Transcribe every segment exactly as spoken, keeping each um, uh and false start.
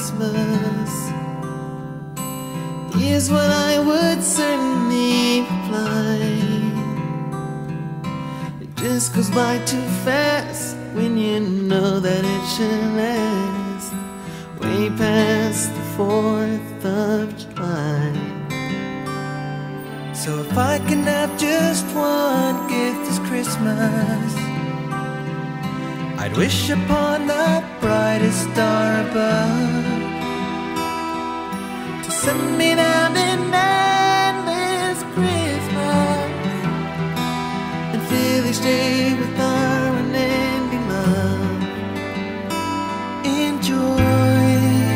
Christmas, here's what I would certainly reply. It just goes by too fast when you know that it should last way past the fourth of July. So if I can have just one gift this Christmas, I'd wish upon the brightest star above to send me down an endless Christmas and fill each day with our unending love. Enjoy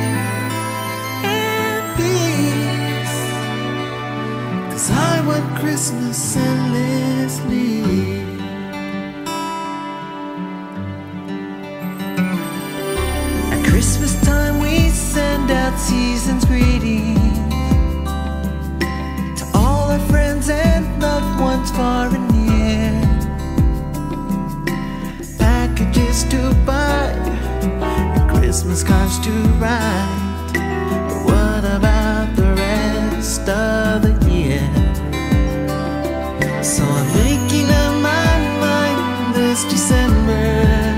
and peace, 'cause I want Christmas endlessly. Christmas time we send out season's greetings to all our friends and loved ones far and near. Packages to buy and Christmas cards to write, but what about the rest of the year? So I'm making up my mind this December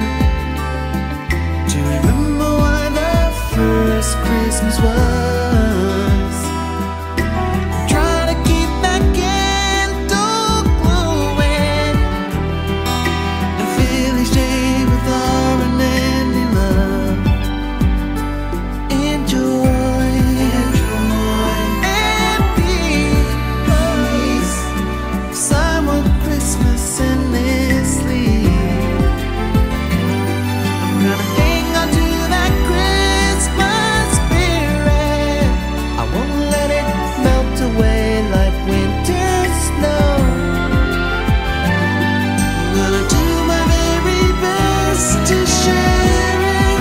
to remember what the first Christmas was. Try to keep that candle glowing and fill each day with our unending love. Enjoy, enjoy and peace, 'cause I want Christmas endlessly. I'm gonna hang on to that Christmas spirit. I won't let it melt away like winter snow. I'm gonna do my very best to share it,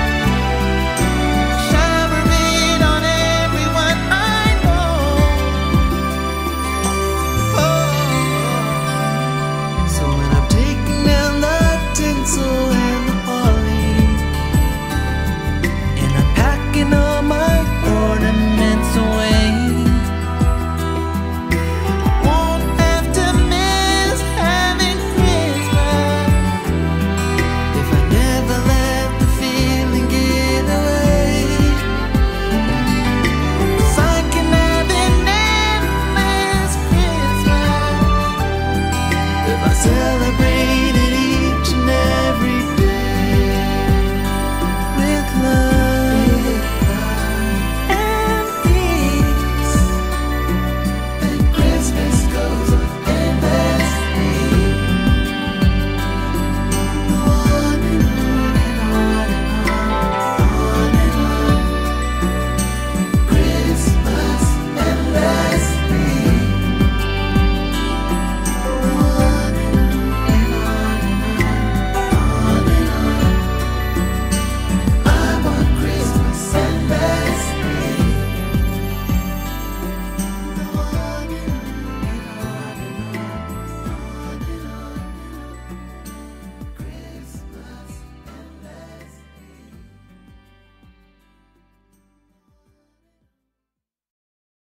shower it on everyone I know. Oh, so when I'm taking down the tinsel and the holly, and I'm packing all my ornaments away, I won't have to miss having Christmas if I never let the feeling get away. 'Cause I can have an endless Christmas if I celebrate